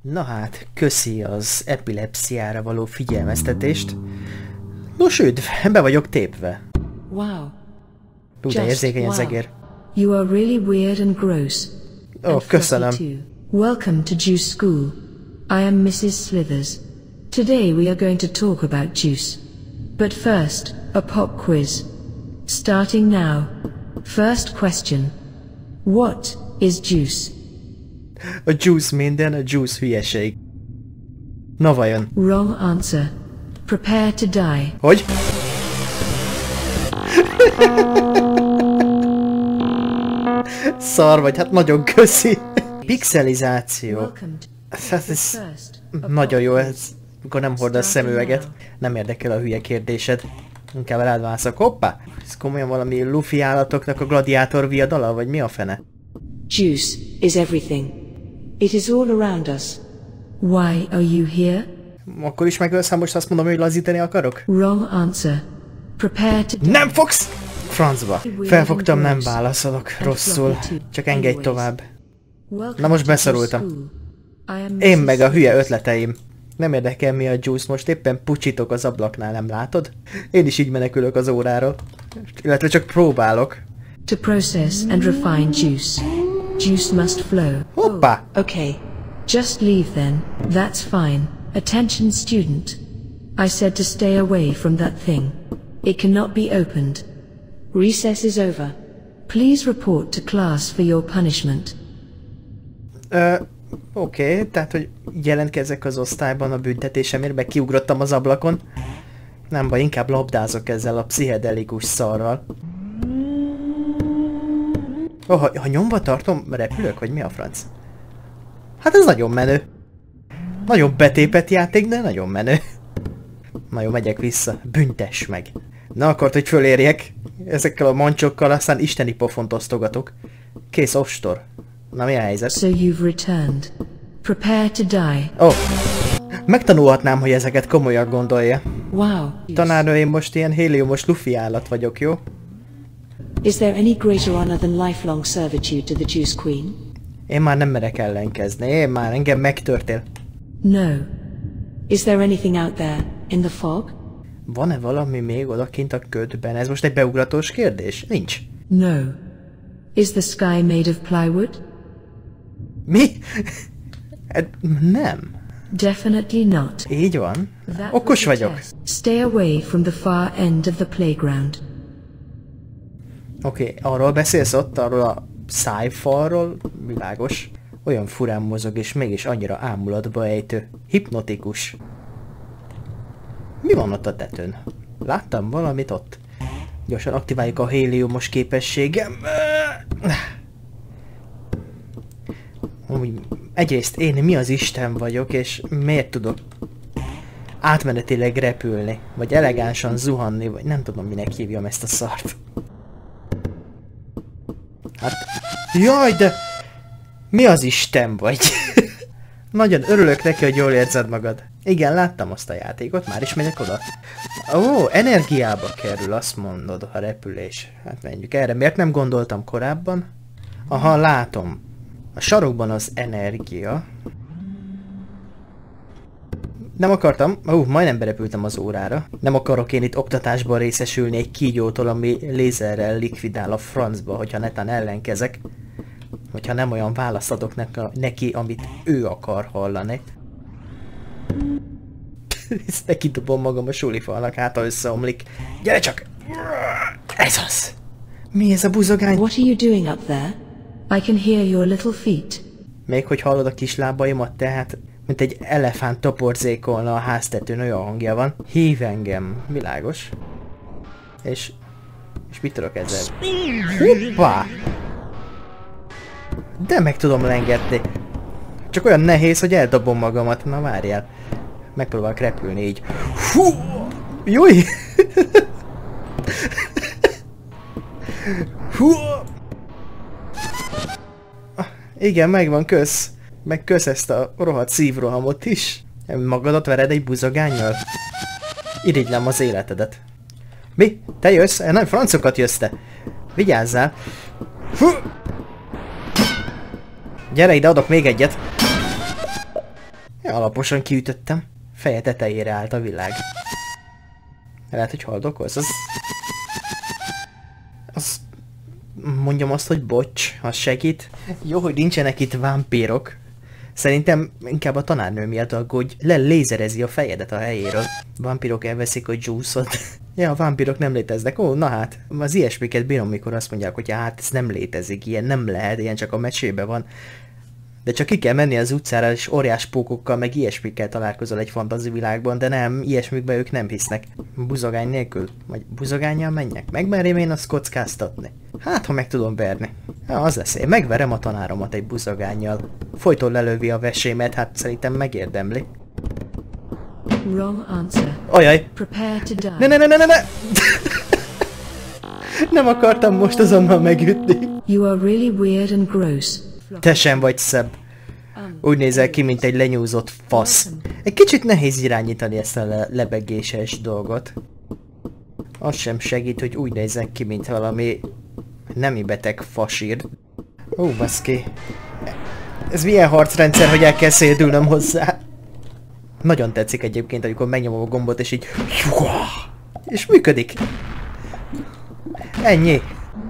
Na hát, köszi az epilepsziára való figyelmeztetést. Nos, üdv, be vagyok tépve. Wow. De érzékeny az egér. You are really weird and gross. Köszönöm. Welcome to Juice School. I am Mrs. Slithers. Today we are going to talk about juice. But first, a pop quiz. Starting now. First question. What is juice? A juice minden, a juice hülyeség. Na vajon? Wrong answer. Prepare to die. Hogy? Szar vagy, hát nagyon köszi. Pixelizáció. Hát ez nagyon jó, ez, amikor nem hordasz szemüveget. Nem érdekel a hülye kérdésed. Inkább rád válaszok. Hoppá! Ez komolyan valami lufi állatoknak a gladiátor viadala, vagy mi a fene? Juice is everything. It is all around us. Why are you here? Akkor is megölsz, ha most azt mondom, hogy lazítani akarok? Wrong answer. Prepare to... Nem fogsz! Francba. Felfogtam, nem válaszolok. Rosszul. Csak engedj tovább. Na most beszorultam. Én meg a hülye ötleteim. Nem érdekel mi a juice, most éppen pucsitok az ablaknál, nem látod? Én is így menekülök az óráról. Illetve csak próbálok. To process and refine juice. Juice must flow. Hoppá! Okay. Just leave then. That's fine. Attention student. I said to stay away from that thing. It cannot be opened. Recess is over. Please report to class for your punishment. Oké, tehát hogy jelentkezek az osztályban a büntetésemért, meg kiugrottam az ablakon. Nem baj, inkább labdázok ezzel a pszichedelikus szarral. Ha nyomba tartom, repülök, vagy mi a franc? Hát ez nagyon menő. Nagyon betépett játék, de nagyon menő. Na jó, megyek vissza. Büntess meg. Na akart, hogy fölérjek. Ezekkel a mancsokkal aztán isteni pofont osztogatok. Kész, ostor. Na mi a helyzet? So you've returned. Prepare to die. Megtanulhatnám, hogy ezeket komolyan gondolja. Wow. Tanárnő, én most ilyen héliumos lufi állat vagyok, jó? Is there any greater honor than lifelong servitude to the Juice Queen? Én már nem merek ellenkezni, engem megtörtél. No. Is there anything out there, in the fog? Van-e valami még odakint a ködben? Ez most egy beugratós kérdés? Nincs. No. Is the sky made of plywood? Mi? Nem. Definitely not. Így van. Okos vagyok. Stay away from the far end of the playground. Oké, arról beszélsz ott, arról a szájfalról? Világos. Olyan furán mozog, és mégis annyira ámulatba ejtő. Hipnotikus. Mi van ott a tetőn? Láttam valamit ott. Gyorsan aktiváljuk a héliumos képességem. Egyrészt én mi az Isten vagyok, és miért tudok átmenetileg repülni, vagy elegánsan zuhanni, vagy nem tudom, minek hívjam ezt a szart. Hát... Jaj, de... Mi az Isten vagy? Nagyon örülök neki, hogy jól érzed magad. Igen, láttam azt a játékot, már is megyek oda. Ó, energiába kerül, azt mondod, a repülés. Hát menjünk erre. Miért nem gondoltam korábban? Aha, látom. A sarokban az energia. Nem akartam. Majdnem berepültem az órára. Nem akarok én itt oktatásban részesülni egy kígyótól, ami lézerrel likvidál a francba, hogyha netán ellenkezek. Hogyha nem olyan választ adok neki, amit ő akar hallani. Neki dobom magam a sulifalnak, hát ha összeomlik. Gyere csak! Ez az! Mi ez a buzogány? What are you doing up there? I can hear your little feet. Még hogy hallod a kis lábaimat, tehát, mint egy elefánt toporzékolna a háztetőn, olyan hangja van. Hív engem, világos. És mit tudok ezzel? Hoppá! De meg tudom lengetni. Csak olyan nehéz, hogy eldobom magamat. Na várjál. Megpróbálok repülni így. Hú! Júj! Hú! Igen, megvan, kösz. Meg kösz ezt a rohadt szívrohamot is. Magadat vered egy buzogánnyal? Irigylem az életedet. Mi? Te jössz? Nem, francokat jössz te. Vigyázzál. Hú! Gyere ide, adok még egyet. Alaposan kiütöttem. Feje tetejére állt a világ. Lehet, hogy haldokolsz? Az... Mondjam azt, hogy bocs, az segít. Jó, hogy nincsenek itt vámpírok. Szerintem inkább a tanárnő miatt aggódj, lelézerezi a fejedet a helyéről. Vámpírok elveszik a juice-ot. Ja, a vámpírok nem léteznek. Ó, na hát, az ilyesmiket bírom, mikor azt mondják, hogy hát ez nem létezik, ilyen nem lehet, ilyen csak a mesében van. De csak ki kell menni az utcára, és óriás pókokkal, meg ilyesmikkel találkozol egy fantazi világban, de nem, ilyesmikben ők nem hisznek. Buzogány nélkül? Vagy buzogánnyal menjek? Megmerjem én azt kockáztatni? Hát, ha meg tudom verni. Ja, az lesz, én megverem a tanáromat egy buzogánnyal. Folyton lelövi a vesémet, hát szerintem megérdemli. Wrong answer. Ajaj! Prepare to die. Ne! Nem akartam most azonnal megütni. You are really weird and gross. Te sem vagy szebb. Úgy nézel ki, mint egy lenyúzott fasz. Egy kicsit nehéz irányítani ezt a lebegéses dolgot. Az sem segít, hogy úgy nézek ki, mint valami nemi beteg fasír. Ó, baszki. Ez milyen harcrendszer, hogy el kell szédülnöm hozzá? Nagyon tetszik egyébként, amikor megnyomom a gombot, és így... És működik. Ennyi.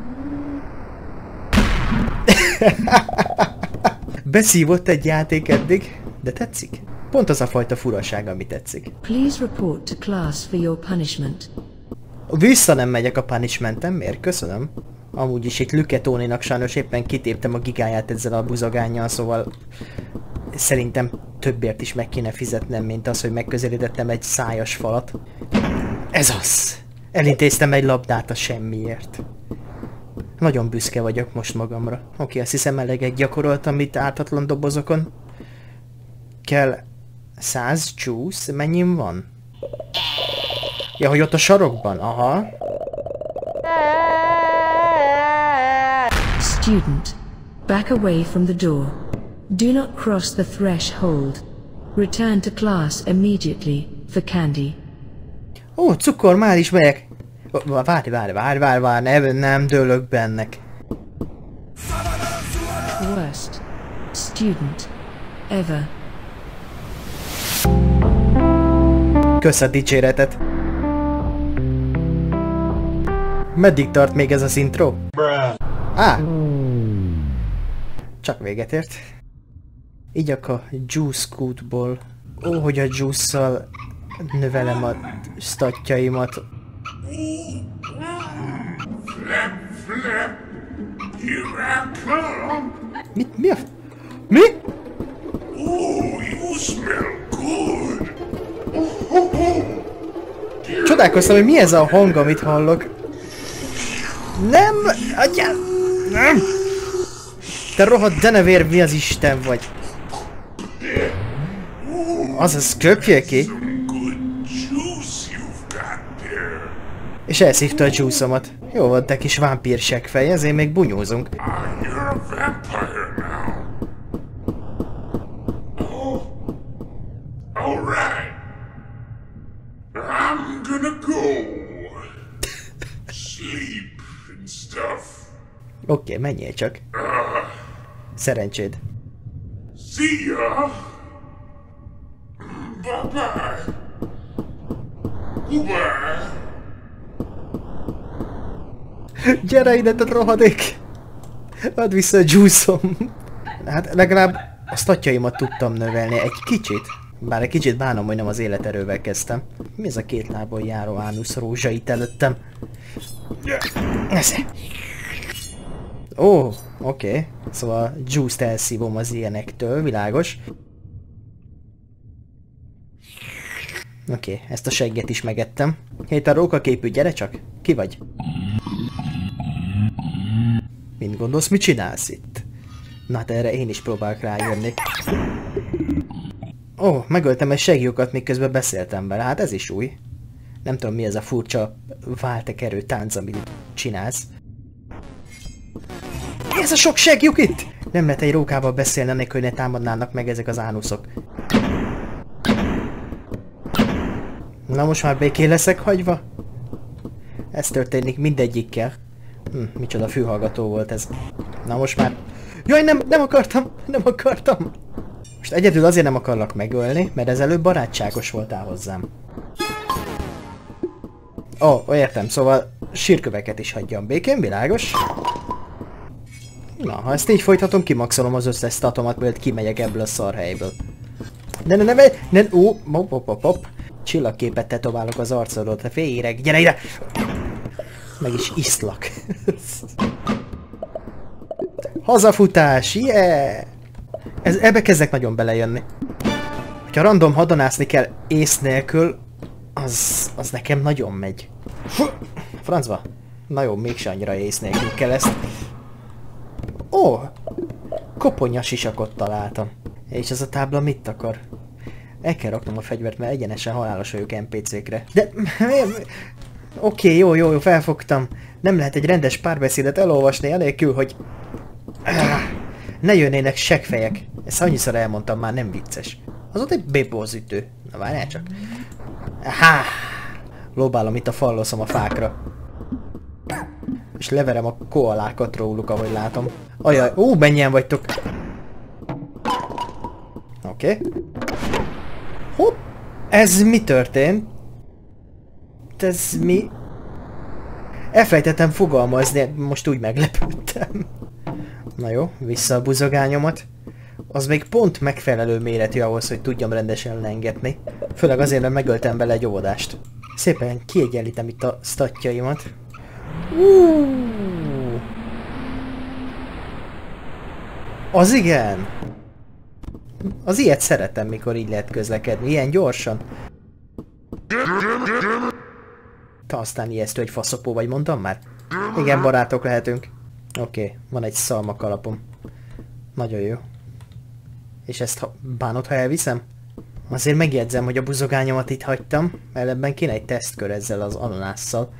Beszívott egy játék eddig, de tetszik. Pont az a fajta furaság, ami tetszik. Please report to class for your punishment. Vissza nem megyek a punishmentem, miért? Köszönöm. Amúgy is itt Lüke Tóninak sajnos éppen kitéptem a gigáját ezzel a buzogánnyal, szóval szerintem többért is meg kéne fizetnem, mint az, hogy megközelítettem egy szájas falat. Ez az! Elintéztem egy labdát a semmiért. Nagyon büszke vagyok most magamra. Oké, azt hiszem eleget gyakoroltam itt ártatlan dobozokon. Kell 100 juice? Mennyim van? Ja, hogy ott a sarokban, aha. Student, back away from the door. Do not cross the threshold. Return to class immediately for candy. Ó, cukor, már is megyek. Várj, nem dőlök bennek. Worst student ever. Kösz a dicséretet. Meddig tart még ez az intro? Csak véget ért. Igyak a Juice Code-ból. Ó, hogy a Juice-szal növelem a statjaimat. Mi a... Mi? Csodálkoztam, hogy mi ez a hang, amit hallok. Nem! Adjál! Nem! Te rohadt denevér, mi az Isten vagy? Azaz, köpjél ki! És elszívta a juice-omat. Jó volt, te kis vámpír seggfej, ezért még bunyózunk. Oké, menjél csak. Szerencséd. See ya. Bye-bye. Goodbye. Gyere ide, te rohadék! Add vissza a juice-om. Hát legalább a statjaimat tudtam növelni egy kicsit. Bár egy kicsit bánom, hogy nem az életerővel kezdtem. Mi ez a két lábon járó ánusz rózsa itt előttem? Nesze! Ó, oké. Szóval juice-t elszívom az ilyenektől, világos. Oké, ezt a segget is megettem. Hé, te rókaképű, gyere csak! Ki vagy? Mint gondolsz, mit csinálsz itt? Na hát erre én is próbálok rájönni. Ó, megöltem egy segjukat, miközben beszéltem vele, hát ez is új. Nem tudom, mi ez a furcsa váltekerő tánc, amit csinálsz. Mi ez a sok segjuk itt? Nem lehet egy rókával beszélni, anélkül, hogy ne támadnának meg ezek az ánuszok. Na most már békén leszek hagyva? Ez történik mindegyikkel. Micsoda fülhallgató volt ez. Na most már... Jaj, nem akartam! Most egyedül azért nem akarlak megölni, mert ezelőbb barátságos voltál hozzám. Ó, értem, szóval sírköveket is hagyjam békén, világos? Na, ha ezt így folytatom, kimaxolom az összes statomat, mielőtt kimegyek ebből a szarhelyből. Hop. Csillagképet tetoválok az arcodról, te féléreg, gyere ide! Meg is iszlak. Hazafutás, yeah! Ebbe kezdek nagyon belejönni. Hogyha random hadonászni kell ész nélkül, az nekem nagyon megy. Francba. Na jó, mégse annyira ész nélkül kell ezt. Ó! Koponya sisakot találtam. És ez a tábla mit akar? El kell raknom a fegyvert, mert egyenesen halálos vagyok NPC-kre. De... Oké, jó, felfogtam. Nem lehet egy rendes párbeszédet elolvasni anélkül, hogy... Ne jönnének seggfejek. Ezt annyiszor elmondtam, már nem vicces. Az ott egy bébózütő. Na várjál csak. Há! Lóbálom itt a falloszom a fákra. És leverem a koalákat róluk, ahogy látom. Ajaj, mennyien vagytok! Oké. Hopp! Ez mi történt? Ez mi? Elfelejtettem fogalmazni, most úgy meglepődtem. Na jó, vissza a buzogányomat. Az még pont megfelelő méretű ahhoz, hogy tudjam rendesen lengetni. Főleg azért, mert megöltem bele egy óvodást. Szépen kiegyenlítem itt a statjaimat. Az igen! Az ilyet szeretem, mikor így lehet közlekedni, ilyen gyorsan. Te aztán ijesztő, egy faszopó vagy, mondtam már? Igen, barátok lehetünk. Oké, van egy szalmak alapom. Nagyon jó. És ezt bánod, ha elviszem? Azért megjegyzem, hogy a buzogányomat itt hagytam, mert ebben kéne egy tesztkör ezzel az ananásszal.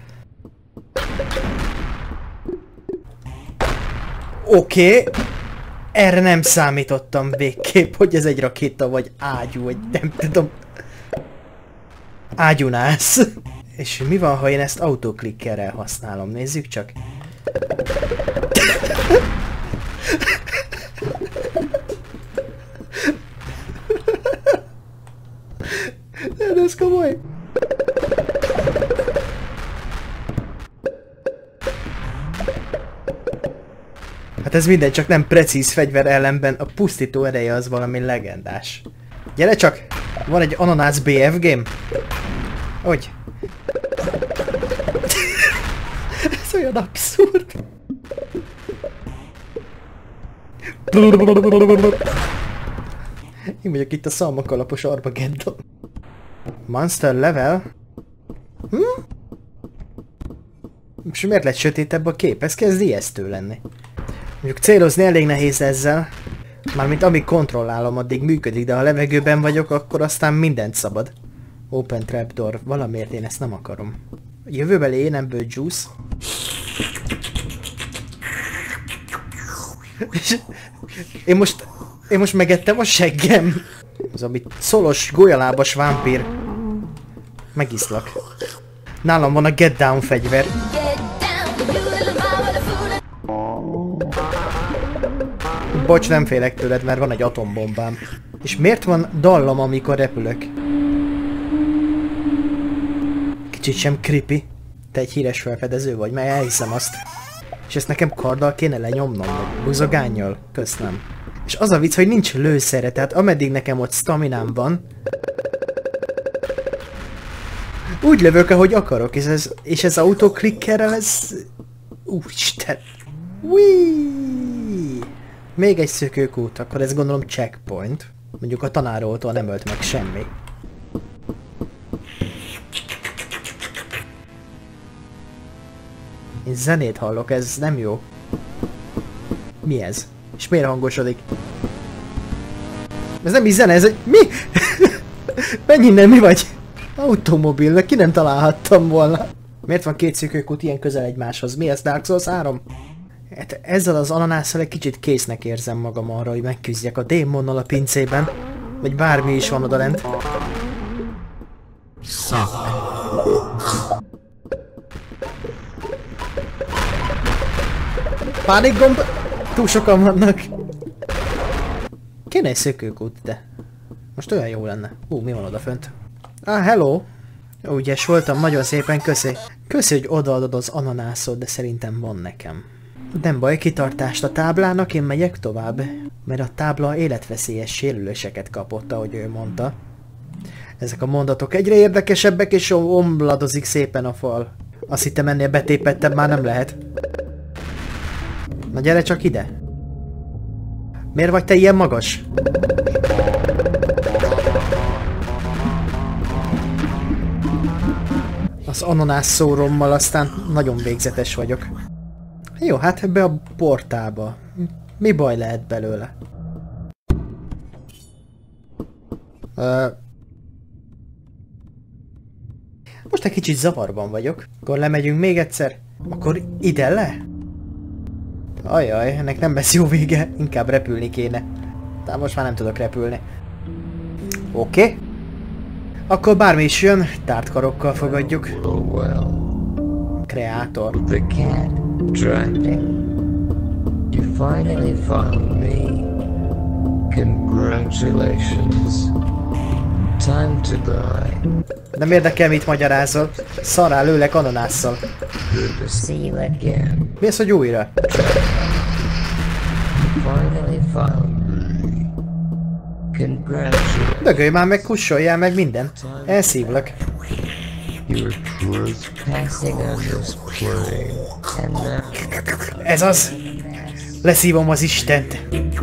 Oké. Erre nem számítottam végképp, hogy ez egy rakéta, vagy ágyú, vagy nem tudom. Ágyunász. És mi van, ha én ezt autoklikkerrel használom? Nézzük csak. De ez komoly. Hát ez minden, csak nem precíz fegyver ellenben, a pusztító ereje az valami legendás. Gyere csak! Van egy ananász BF game? Hogy? Ez olyan abszurd. Én vagyok itt a szalmakalapos Armageddon. Monster level? És miért lett sötétebb a kép? Ez kezd ijesztő lenni. Mondjuk célozni elég nehéz ezzel. Mármint amíg kontrollálom, addig működik, de ha levegőben vagyok, akkor aztán mindent szabad. Open trapdoor. Valamiért én ezt nem akarom. Jövőbeli énemből juice. Én most megettem a seggem. Az, amit szolos, golyalábas vámpír. Megiszlak. Nálam van a Get Down fegyver. Bocs, nem félek tőled, mert van egy atombombám. És miért van dallam, amikor repülök? Kicsit sem creepy. Te egy híres felfedező vagy, mert elhiszem azt. És ezt nekem karddal kéne lenyomnom, vagy buzogánnyal? Köszönöm. És az a vicc, hogy nincs lőszere, tehát ameddig nekem ott staminám van, úgy lövök, ahogy akarok, és ez autoklikkerrel, ez... Úristen! Whee! Még egy szökőkút, akkor ez gondolom checkpoint. Mondjuk a tanároltól nem ölt meg semmi. Én zenét hallok, ez nem jó. Mi ez? És miért hangosodik? Ez nem is zene, ez egy... Mi? Menj innen, mi vagy? Automobil, ki nem találhattam volna. Miért van két szökőkút ilyen közel egymáshoz? Mi ez, Dark Souls 3? Hát ezzel az ananásszal egy kicsit késznek érzem magam arra, hogy megküzdjek a démonnal a pincében. Vagy bármi is van odalent. Szak. Pánikgomb... Túl sokan vannak. Kéne egy szökőkút, de most olyan jó lenne. Mi van odafönt? Hello! Ügyes voltam, nagyon szépen köszi. Köszi, hogy odaadod az ananászot, de szerintem van nekem. Nem baj, kitartást a táblának, én megyek tovább. Mert a tábla életveszélyes sérüléseket kapott, ahogy ő mondta. Ezek a mondatok egyre érdekesebbek, és omladozik szépen a fal. Azt hittem, ennél betépettebb már nem lehet. Na gyere csak ide! Miért vagy te ilyen magas? Az ananász szórommal aztán nagyon végzetes vagyok. Jó, hát ebbe a portába. Mi baj lehet belőle? Most egy kicsit zavarban vagyok. Akkor lemegyünk még egyszer? Akkor ide le? Ajaj, ennek nem lesz jó vége. Inkább repülni kéne. De most már nem tudok repülni. Oké. Akkor bármi is jön, tártkarokkal fogadjuk. Kreátor. The cat driving. You finally found me. Congratulations. Time to die. Nem érdekel, mit magyarázol. Szarrá lőlek ananásszal. Good to see you again. Mi az, hogy újra? Finally found me. Congratulations. Dögölj már meg, kussoljál meg minden. Elszívlak. You were trespassing on this plane, and now Ez az. Leszívom az Istent. I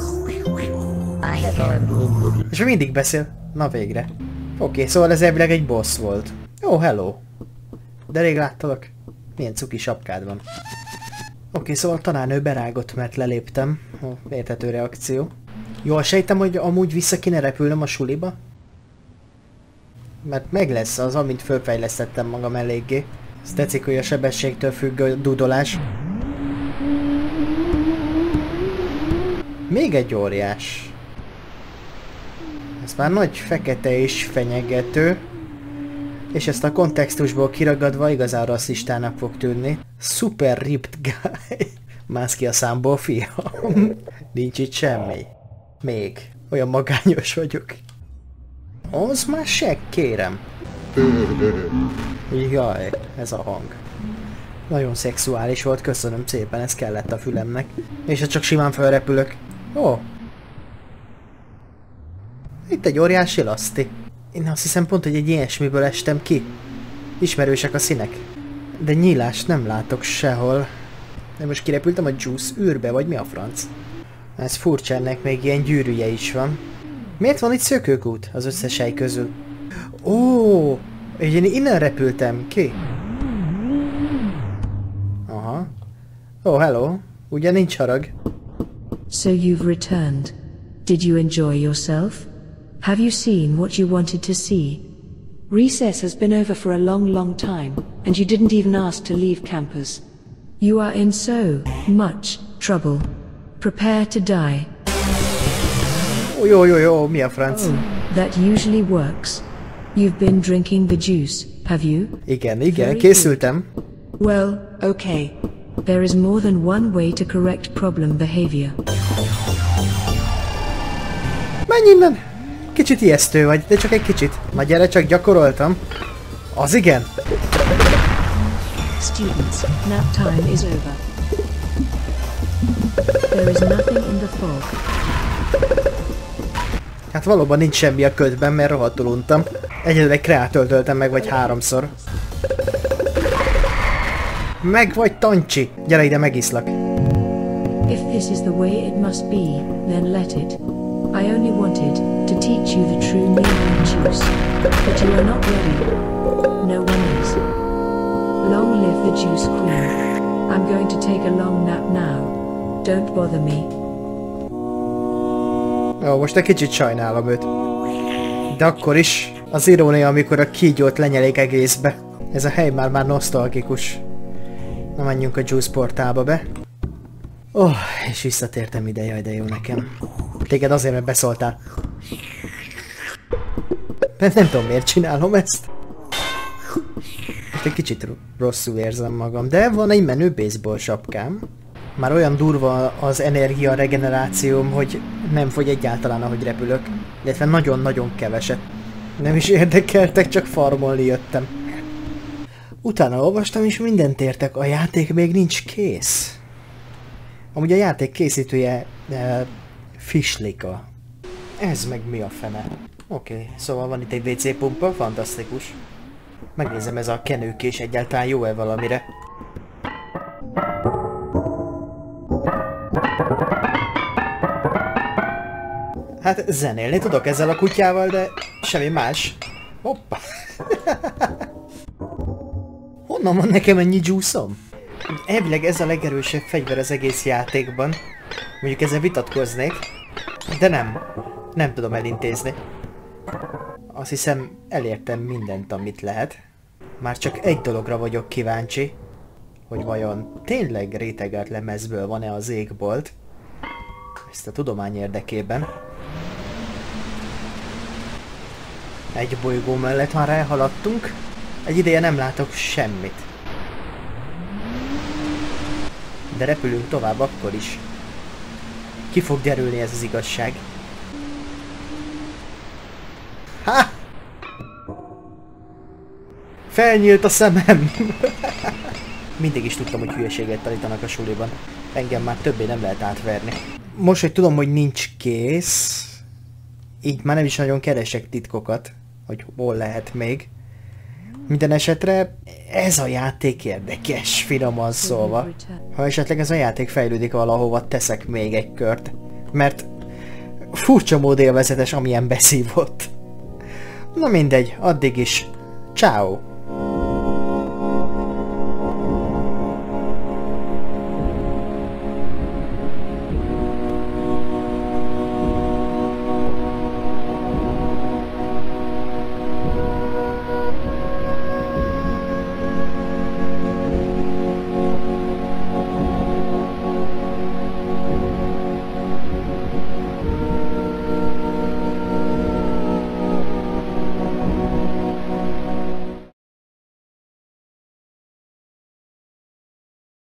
can't. És mindig beszél. Na végre. Oké, szóval ez elvileg egy boss volt. Jó, hello. De rég láttalak. Milyen cuki sapkád van. Oké, szóval tanárnő berágott, mert leléptem. Érthető reakció. Jól sejtem, hogy amúgy vissza kéne repülnöm a suliba? Mert meg lesz az, amint fölfejlesztettem magam eléggé. Ez tetszik, hogy a sebességtől függ a dudolás. Még egy óriás. Ez már nagy, fekete és fenyegető. És ezt a kontextusból kiragadva igazán rasszistának fog tűnni. Super ripped guy. Mász ki a számból, fiam. Nincs itt semmi. Még. Olyan magányos vagyok. Az már seg, kérem. Jaj, ez a hang. Nagyon szexuális volt, köszönöm szépen, ez kellett a fülemnek. És ha csak simán felrepülök. Ó. Itt egy óriási laszti. Én azt hiszem pont, hogy egy ilyesmiből estem ki. Ismerősek a színek. De nyílást nem látok sehol. De most kirepültem a Juice űrbe, vagy mi a franc? Ez furcsa, ennek még ilyen gyűrűje is van. Miért van itt szökőkút az összes hely közül? Ó, én innen repültem ki. Aha. Oh, hello. Ugye nincs harag. So you've returned. Did you enjoy yourself? Have you seen what you wanted to see? Recess has been over for a long time, and you didn't even ask to leave campus. You are in so much trouble. Prepare to die. Jó, mi a franc? That usually works. You've been drinking the juice, have you? Igen, készültem. Well, okay. There is more than one way to correct problem behavior. Menj innen! Kicsit ijesztő vagy, de csak egy kicsit. Na gyere, csak gyakoroltam. Az igen! Students, nap time is over. There is nothing in the fog. Hát valóban nincs semmi a ködben, mert rohadtul untam. Egyedül egy kreátort töltem meg, vagy 3-szor. Meg vagy, Tancsi! Gyere ide, megiszlak. If this is the way it must be, then let it. I only wanted to teach you the true meaning of juice, but you are not ready. No one is. Long live the Juice Queen. I'm going to take a long nap now. Don't bother me. Ó, most egy kicsit sajnálom őt. De akkor is az irónia, amikor a kígyót lenyelik egészbe. Ez a hely már nosztalgikus. Na menjünk a Juice portálba be. És visszatértem ide, jaj de jó nekem. Téged azért, mert beszóltál. Nem tudom, miért csinálom ezt. Most egy kicsit rosszul érzem magam, de van egy menő baseball sapkám. Már olyan durva az energia regenerációm, hogy nem fogy egyáltalán, ahogy repülök. Illetve nagyon-nagyon keveset. Nem is érdekeltek, csak farmolni jöttem. Utána olvastam, és mindent értek, a játék még nincs kész. Amúgy a játék készítője Fishlika. Ez meg mi a fene? Oké, szóval van itt egy WC pumpa, fantasztikus. Megnézem, ez a kenőkés egyáltalán jó-e valamire. Hát zenélni tudok ezzel a kutyával, de semmi más. Hoppá! Honnan van nekem ennyi juice-om? Elvileg ez a legerősebb fegyver az egész játékban. Mondjuk ezzel vitatkoznék, de nem tudom elintézni. Azt hiszem, elértem mindent, amit lehet. Már csak egy dologra vagyok kíváncsi, hogy vajon tényleg rétegelt lemezből van-e az égbolt. Ezt a tudomány érdekében. Egy bolygó mellett már elhaladtunk. Egy ideje nem látok semmit. De repülünk tovább akkor is. Ki fog derülni ez az igazság? Ha! Felnyílt a szemem! Mindig is tudtam, hogy hülyeséget tanítanak a suliban. Engem már többé nem lehet átverni. Most, hogy tudom, hogy nincs kész, így már nem is nagyon keresek titkokat, hogy hol lehet még. Minden esetre ez a játék érdekes, finoman szólva. Ha esetleg ez a játék fejlődik valahova, teszek még egy kört. Mert furcsa mód élvezetes, amilyen beszívott. Na mindegy, addig is. Ciao.